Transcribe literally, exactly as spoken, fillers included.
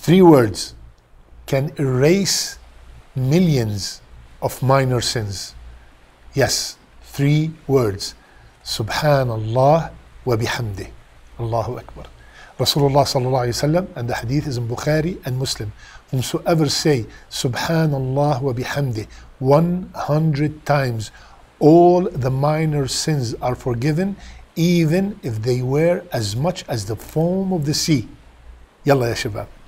Three words can erase millions of minor sins. Yes, three words. Subhanallah wa bihamdih. Allahu Akbar. Rasulullah sallallahu alayhi wa sallam, and the hadith is in Bukhari and Muslim. Whomsoever say Subhanallah wa bihamdih one hundred times, all the minor sins are forgiven, even if they were as much as the foam of the sea. Yalla ya shabab.